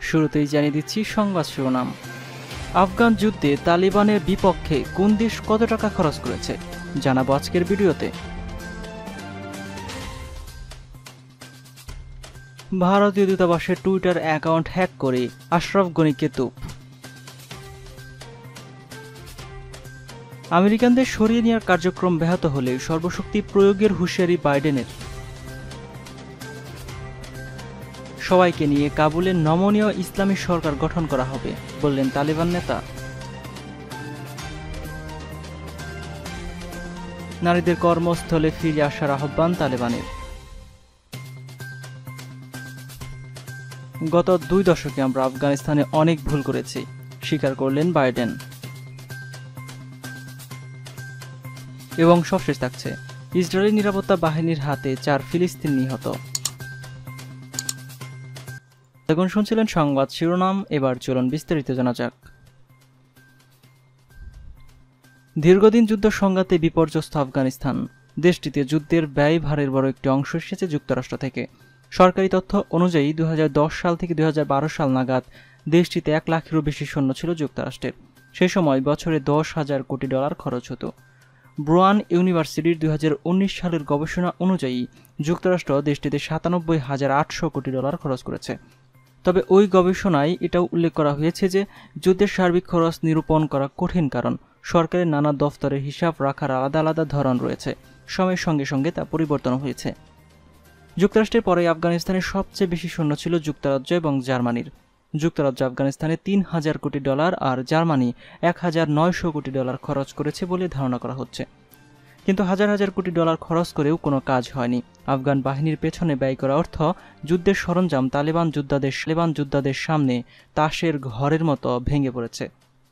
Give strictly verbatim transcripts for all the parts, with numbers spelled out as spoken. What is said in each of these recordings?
শুরুতেই জানিয়ে দিচ্ছি সংবাদ শিরোনাম। আফগান যুদ্ধে তালিবানের বিপক্ষে কোন দেশ কত টাকা খরচ করেছে জানাবো আজকের ভিডিওতে। ভারতীয় দূতাবাসের টুইটার অ্যাকাউন্ট হ্যাক করে আশরাফ গনিকে তুপ। আমেরিকানদের সরিয়ে নেওয়ার কার্যক্রম ব্যাহত হলে সর্বশক্তি প্রয়োগের হুঁশিয়ারি বাইডেনের। সবাইকে নিয়ে কাবুলে নমনীয় ইসলামী সরকার গঠন করা হবে বললেন তালিবান নেতা। নারীদের কর্মস্থলে ফিরে আসার আহ্বান তালেবানের। গত দুই দশকে আমরা আফগানিস্তানে অনেক ভুল করেছি স্বীকার করলেন বাইডেন। এবং সবশেষ থাকছে, ইসরায়েলি নিরাপত্তা বাহিনীর হাতে চার ফিলিস্তিন নিহত। এখন শুনছিলেন সংবাদ শিরোনাম, এবার চলুন বিস্তারিত জানা যাক। দীর্ঘদিন যুদ্ধ সংঘাতে বিপর্যস্ত আফগানিস্তান। দেশটিতে যুদ্ধের ব্যয়ভারের বড় একটি অংশ এসেছে যুক্তরাষ্ট্র থেকে। সরকারি তথ্য অনুযায়ী দুই হাজার দশ সাল থেকে দুই হাজার বারো সাল নাগাদ দেশটিতে এক লাখেরও বেশি সৈন্য ছিল যুক্তরাষ্ট্রের। সেই সময় বছরে দশ হাজার কোটি ডলার খরচ হতো। ব্রুয়ান ইউনিভার্সিটির দুই হাজার উনিশ সালের গবেষণা অনুযায়ী যুক্তরাষ্ট্র দেশটিতে সাতানব্বই হাজার আটশো কোটি ডলার খরচ করেছে। তবে ওই গবেষণায় এটাও উল্লেখ করা হয়েছে যে যুদ্ধের সার্বিক খরচ নিরূপণ করা কঠিন, কারণ সরকারের নানা দফতরের হিসাব রাখার আলাদা আলাদা ধরন রয়েছে। সময়ের সঙ্গে সঙ্গে তা পরিবর্তন হয়েছে। যুক্তরাষ্ট্রের পরে আফগানিস্তানের সবচেয়ে বেশি সৈন্য ছিল যুক্তরাজ্য এবং জার্মানির। যুক্তরাজ্য আফগানিস্তানে তিন হাজার কোটি ডলার আর জার্মানি এক হাজার নয়শো কোটি ডলার খরচ করেছে বলে ধারণা করা হচ্ছে। কিন্তু হাজার হাজার কোটি ডলার খরচ করেও কোনো কাজ হয়নি। আফগান বাহিনীর পেছনে ব্যয় করা অর্থ যুদ্ধের সরঞ্জাম তালেবান যোদ্ধাদের তালেবান যোদ্ধাদের সামনে তাসের ঘরের মতো ভেঙে পড়েছে।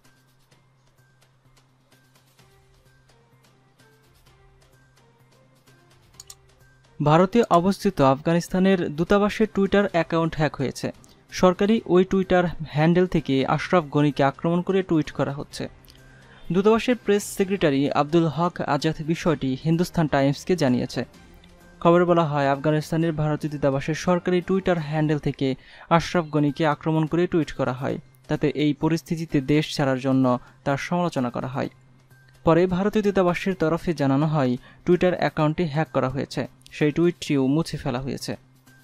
ভারতে অবস্থিত আফগানিস্তানের দূতাবাসের টুইটার অ্যাকাউন্ট হ্যাক হয়েছে। সরকারি ওই টুইটার হ্যান্ডেল থেকে আশরাফ গনিকে আক্রমণ করে টুইট করা হচ্ছে। দূতাবাসের প্রেস সেক্রেটারি আব্দুল হক আজাদ বিষয়টি হিন্দুস্তান টাইমসকে জানিয়েছে। খবরে বলা হয়, আফগানিস্তানের ভারতীয় দূতাবাসের সরকারি টুইটার হ্যান্ডেল থেকে আশরাফ গনিকে আক্রমণ করে টুইট করা হয়। তাতে এই পরিস্থিতিতে দেশ ছাড়ার জন্য তার সমালোচনা করা হয়। পরে ভারতীয় দূতাবাসের তরফে জানানো হয় টুইটার অ্যাকাউন্টটি হ্যাক করা হয়েছে। সেই টুইটটিও মুছে ফেলা হয়েছে।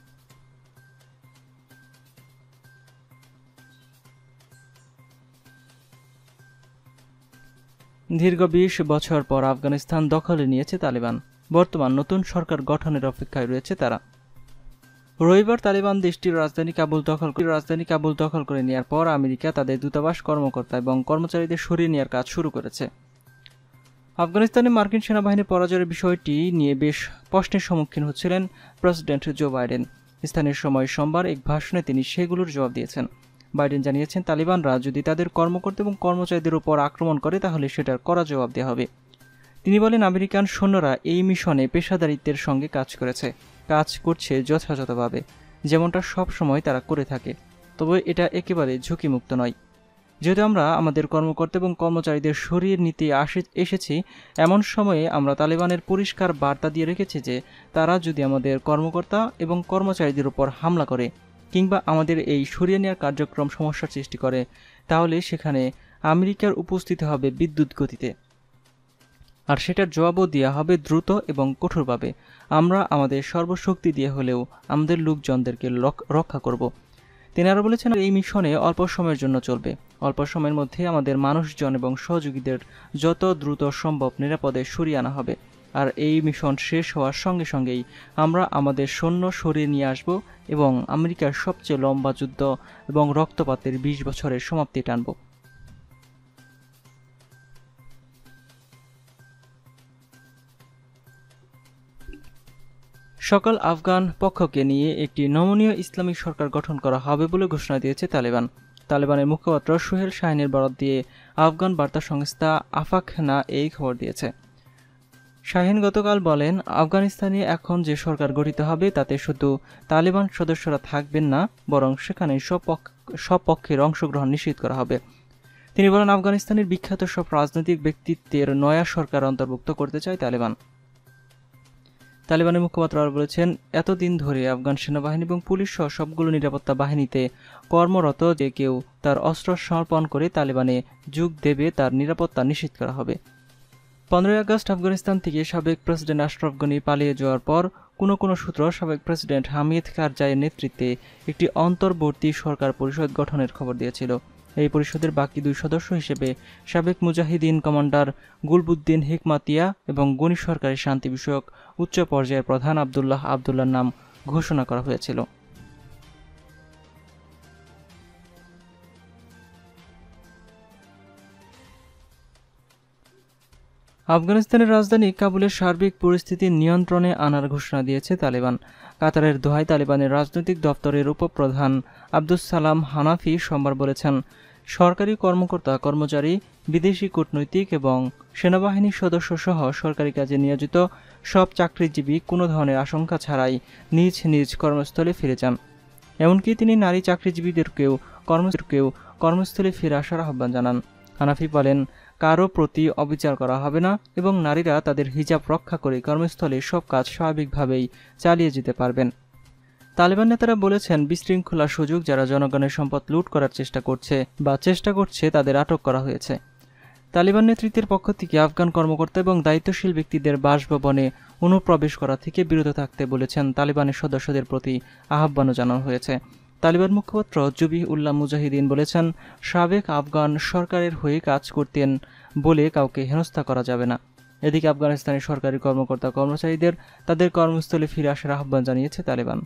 দীর্ঘ বিশ বছর পর আফগানিস্তান দখলে নিয়েছে তালিবান। বর্তমান নতুন সরকার গঠনের অপেক্ষায় রয়েছে তারা। রবিবার তালিবান দেশটির রাজধানী কাবুল দখল করে রাজধানী কাবুল দখল করে নেওয়ার পর আমেরিকা তাদের দূতাবাস কর্মকর্তা এবং কর্মচারীদের সরিয়ে নেওয়ার কাজ শুরু করেছে। আফগানিস্তানে মার্কিন সেনাবাহিনীর পরাজয়ের বিষয়টি নিয়ে বেশ প্রশ্নের সম্মুখীন হচ্ছিলেন প্রেসিডেন্ট জো বাইডেন। স্থানীয় সময় সোমবার এক ভাষণে তিনি সেগুলোর জবাব দিয়েছেন। বাইডেন জানিয়েছেন, তালিবানরা যদি তাদের কর্মকর্তা এবং কর্মচারীদের উপর আক্রমণ করে তাহলে সেটার কড়া জবাব দেওয়া হবে। তিনি বলেন, আমেরিকান সৈন্যরা এই মিশনে পেশাদারিত্বের সঙ্গে কাজ করেছে, কাজ করছে যথাযথভাবে, যেমনটা সব সময় তারা করে থাকে। তবে এটা একেবারে ঝুঁকিমুক্ত নয়। যেহেতু আমরা আমাদের কর্মকর্তা এবং কর্মচারীদের সরিয়ে নিতে এসেছি, এমন সময়ে আমরা তালেবানের পরিষ্কার বার্তা দিয়ে রেখেছি যে তারা যদি আমাদের কর্মকর্তা এবং কর্মচারীদের উপর হামলা করে কিংবা আমাদের এই সরিয়ে নেওয়ার কার্যক্রম সমস্যার সৃষ্টি করে, তাহলে সেখানে আমেরিকার উপস্থিতি হবে বিদ্যুৎ গতিতে, আর সেটার জবাবও দেওয়া হবে দ্রুত এবং কঠোরভাবে। আমরা আমাদের সর্বশক্তি দিয়ে হলেও আমাদের লোকজনদেরকে রক্ষা করব। তিনি আরও বলেছেন, এই মিশনে অল্প সময়ের জন্য চলবে। অল্প সময়ের মধ্যে আমাদের মানুষজন এবং সহযোগীদের যত দ্রুত সম্ভব নিরাপদে সরিয়ে আনা হবে। আর এই মিশন শেষ হওয়ার সঙ্গে সঙ্গেই আমরা আমাদের সৈন্য সরিয়ে নিয়ে আসব এবং আমেরিকার সবচেয়ে লম্বা যুদ্ধ এবং রক্তপাতের বিশ বছরের সমাপ্তি টানব। সকল আফগান পক্ষকে নিয়ে একটি নমনীয় ইসলামিক সরকার গঠন করা হবে বলে ঘোষণা দিয়েছে তালেবান। তালেবানের মুখপাত্র সোহেল শাহিনের বরাত দিয়ে আফগান বার্তা সংস্থা আফাকনা এই খবর দিয়েছে। শাহিন গতকাল বলেন, আফগানিস্তানে এখন যে সরকার গঠিত হবে তাতে শুধু তালেবান সদস্যরা থাকবেন না, বরং সেখানে সব পক্ষের অংশগ্রহণ নিশ্চিত করা হবে। তিনি বলেন, আফগানিস্তানের বিখ্যাত সব রাজনৈতিক ব্যক্তিত্বের নয়া সরকার অন্তর্ভুক্ত করতে চায় তালেবান। তালিবানের মুখপাত্র আর বলেছেন, এতদিন ধরে আফগান সেনাবাহিনী এবং পুলিশ সহ সবগুলো নিরাপত্তা বাহিনীতে কর্মরত যে কেউ তার অস্ত্র সমর্পণ করে তালিবানে যোগ দেবে তার নিরাপত্তা নিশ্চিত করা হবে। পনেরোই আগস্ট আফগানিস্তান থেকে সাবেক প্রেসিডেন্ট আশরাফ গনি পালিয়ে যাওয়ার পর কোনো কোনো সূত্র সাবেক প্রেসিডেন্ট হামিদ কারজাইয়ের নেতৃত্বে একটি অন্তর্বর্তী সরকার পরিষদ গঠনের খবর দিয়েছিল। এই পরিষদের বাকি দুই সদস্য হিসেবে সাবেক মুজাহিদিন কমান্ডার গুলবুদ্দিন হিকমাতিয়া এবং গনি সরকারের শান্তি বিষয়ক উচ্চ পর্যায়ের প্রধান আবদুল্লাহ আবদুল্লাহর নাম ঘোষণা করা হয়েছিল। আফগানিস্তানের রাজধানী কাবুলের সার্বিক পরিস্থিতি নিয়ন্ত্রণে আনার ঘোষণা দিয়েছে তালিবান। কাতারের দোহায় তালিবানের রাজনৈতিক দপ্তরের উপপ্রধান আব্দুস সালাম হানাফি সোমবার বলেছেন, সরকারি কর্মকর্তা কর্মচারী, বিদেশি কূটনৈতিক এবং সেনাবাহিনীর সদস্য সহ সরকারি কাজে নিয়োজিত সব চাকরিজীবী কোনো ধরনের আশঙ্কা ছাড়াই নিজ নিজ কর্মস্থলে ফিরে যান। এমনকি তিনি নারী চাকরিজীবীদেরকেও কর্মকেও কর্মস্থলে ফিরে আসার আহ্বান জানান। হানাফি বলেন, কারো প্রতি অবিচার করা হবে না এবং নারীরা তাদের হিজাব রক্ষা করে কর্মস্থলে সব কাজ স্বাভাবিকভাবেই চালিয়ে যেতে পারবেন। তালিবান নেতারা বলেছেন, বিশৃঙ্খলার সুযোগ যারা জনগণের সম্পদ লুট করার চেষ্টা করছে বা চেষ্টা করছে তাদের আটক করা হয়েছে। তালিবান নেতৃত্বের পক্ষ থেকে আফগান কর্মকর্তা এবং দায়িত্বশীল ব্যক্তিদের বাসভবনে অনুপ্রবেশ করা থেকে বিরত থাকতে বলেছেন। তালিবানের সদস্যদের প্রতি আহ্বানও জানানো হয়েছে। তালিবান মুখপাত্র জবিহ উল্লাহ মুজাহিদিন বলেছেন, সাবেক আফগান সরকারের হয়ে কাজ করতেন বলে কাউকে হেনস্থা করা যাবে না। এদিকে আফগানিস্তানের সরকারি কর্মকর্তা কর্মচারীদের তাদের কর্মস্থলে ফিরে আসার আহ্বান জানিয়েছে তালিবান।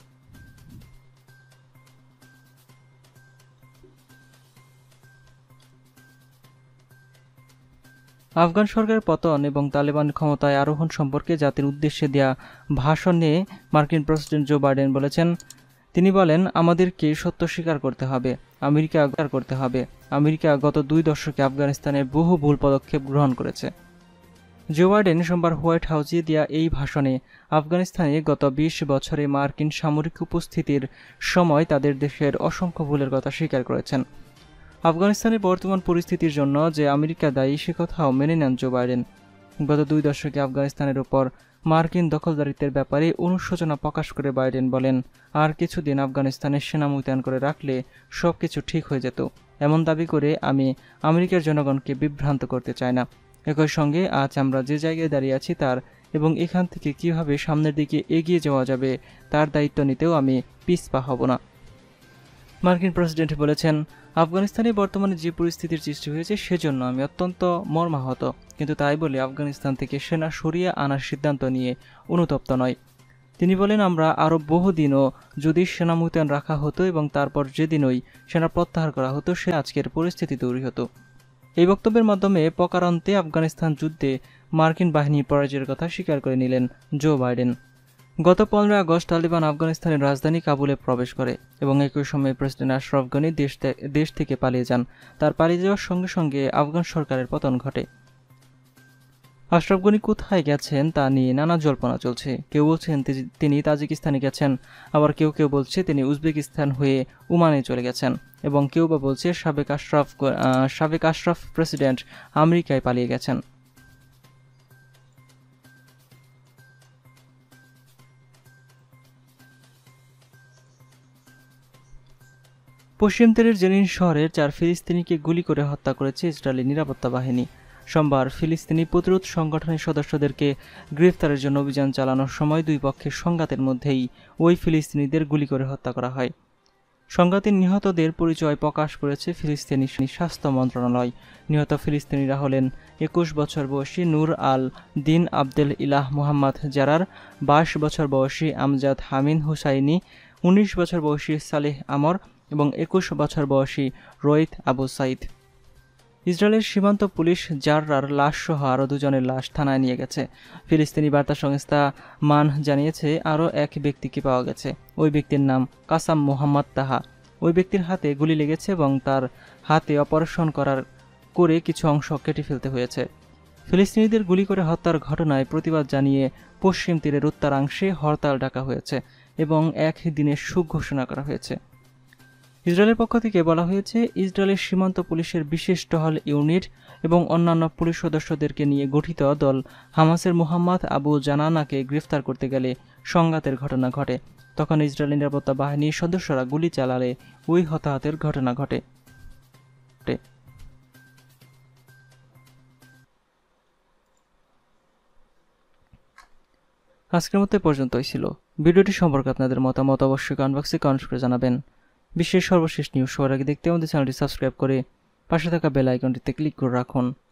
আফগান সরকারের পতন এবং তালেবান ক্ষমতায় আরোহণ সম্পর্কে জাতির উদ্দেশ্যে দেয়া ভাষণ নিয়ে মার্কিন প্রেসিডেন্ট জো বাইডেন বলেছেন, তিনি বলেন, আমাদেরকে সত্য স্বীকার করতে হবে, আমেরিকা করতে হবে। আমেরিকা গত দুই দশকে আফগানিস্তানে বহু ভুল পদক্ষেপ গ্রহণ করেছে। জো বাইডেন সোমবার হোয়াইট হাউসে দেয়া এই ভাষণে আফগানিস্তানে গত বিশ বছরে মার্কিন সামরিক উপস্থিতির সময় তাদের দেশের অসংখ্য ভুলের কথা স্বীকার করেছেন। আফগানিস্তানের বর্তমান পরিস্থিতির জন্য যে আমেরিকা দায়ী সে কথাও মেনে নেন জো বাইডেন। গত দুই দশকে আফগানিস্তানের উপর মার্কিন দখলদারিত্বের ব্যাপারে অনুশোচনা প্রকাশ করে বাইডেন বলেন, আর কিছুদিন আফগানিস্তানে সেনা মোতায়েন করে রাখলে সব কিছু ঠিক হয়ে যেত। এমন দাবি করে আমি আমেরিকার জনগণকে বিভ্রান্ত করতে চাই না। একই সঙ্গে আজ আমরা যে জায়গায় দাঁড়িয়ে আছি তার এবং এখান থেকে কিভাবে সামনের দিকে এগিয়ে যাওয়া যাবে তার দায়িত্ব নিতেও আমি পিছপা হব না। মার্কিন প্রেসিডেন্ট বলেছেন, আফগানিস্তানে বর্তমানে যে পরিস্থিতির সৃষ্টি হয়েছে সেজন্য আমি অত্যন্ত মর্মাহত, কিন্তু তাই বলে আফগানিস্তান থেকে সেনা সরিয়ে আনার সিদ্ধান্ত নিয়ে অনুতপ্ত নয়। তিনি বলেন, আমরা আরও বহুদিনও যদি সেনা মোতায়েন রাখা হতো এবং তারপর যেদিনই সেনা প্রত্যাহার করা হতো সে আজকের পরিস্থিতি তৈরি হতো। এই বক্তব্যের মাধ্যমে প্রকারান্তে আফগানিস্তান যুদ্ধে মার্কিন বাহিনীর পরাজয়ের কথা স্বীকার করে নিলেন জো বাইডেন। গত পনেরোই আগস্ট তালিবান আফগানিস্তানের রাজধানী কাবুলে প্রবেশ করে এবং একই সময়ে প্রেসিডেন্ট আশরাফ গনি দেশ থেকে পালিয়ে যান। তার পালিয়ে যাওয়ার সঙ্গে সঙ্গে আফগান সরকারের পতন ঘটে। আশরাফ গনি কোথায় গেছেন তা নিয়ে নানা জল্পনা চলছে। কেউ বলছেন তিনি তাজিকিস্তানে গেছেন, আবার কেউ কেউ বলছে তিনি উজবেকিস্তান হয়ে ওমানে চলে গেছেন এবং কেউ বা বলছে সাবেক আশরাফ সাবেক আশরাফ প্রেসিডেন্ট আমেরিকায় পালিয়ে গেছেন। পশ্চিম তীরের জেনিন শহরের চার ফিলিস্তিনিকে গুলি করে হত্যা করেছে ইসরায়েলি নিরাপত্তা বাহিনী। সোমবার ফিলিস্তিনি প্রতিরোধ সংগঠনের সদস্যদেরকে গ্রেফতারের জন্য অভিযান চালানোর সময় দুই পক্ষের সংঘাতের মধ্যেই ওই ফিলিস্তিনিদের গুলি করে হত্যা করা হয়। সংঘাতের নিহতদের পরিচয় প্রকাশ করেছে ফিলিস্তিনি স্বাস্থ্য মন্ত্রণালয়। নিহত ফিলিস্তিনিরা হলেন একুশ বছর বয়সী নূর আল দিন আবদেল ইলাহ মোহাম্মদ জারার, বাইশ বছর বয়সী আমজাদ হামিন হুসাইনি, উনিশ বছর বয়সী সালেহ আমর এবং একুশ বছর বয়সী রোহিত আবু সাইদ। ইসরায়েলের সীমান্ত পুলিশ জাররার লাশ সহ আরও দুজনের লাশ থানায় নিয়ে গেছে। ফিলিস্তিনি বার্তা সংস্থা মান জানিয়েছে আরও এক ব্যক্তিকে পাওয়া গেছে। ওই ব্যক্তির নাম কাসাম মোহাম্মদ তাহা। ওই ব্যক্তির হাতে গুলি লেগেছে এবং তার হাতে অপারেশন করার করে কিছু অংশ কেটে ফেলতে হয়েছে। ফিলিস্তিনিদের গুলি করে হত্যার ঘটনায় প্রতিবাদ জানিয়ে পশ্চিম তীরের উত্তরাংশে হরতাল ডাকা হয়েছে এবং এক দিনের শোক ঘোষণা করা হয়েছে। ইসরায়েলের পক্ষ থেকে বলা হয়েছে, ইসরায়েলের সীমান্ত পুলিশের বিশেষ টহল ইউনিট এবং অন্যান্য পুলিশ সদস্যদেরকে নিয়ে গঠিত দল হামাসের মুহাম্মদ আবু জানানাকে গ্রেফতার করতে গেলে সংঘাতের ঘটনা ঘটে। তখন ইসরায়েলি নিরাপত্তা বাহিনীর সদস্যরা গুলি চালালে ওই হতাহতের ঘটনা ঘটে। আজকের মতো পর্যন্তই ছিল। ভিডিওটি সম্পর্কে আপনাদের মতামত অবশ্যই কমেন্ট বক্সে কমেন্ট করে জানাবেন। বিশ্বের সর্বশেষ নিউজ সবার আগে দেখতে আমাদের চ্যানেলটি সাবস্ক্রাইব করে পাশে থাকা বেল আইকনটিতে ক্লিক করে রাখুন।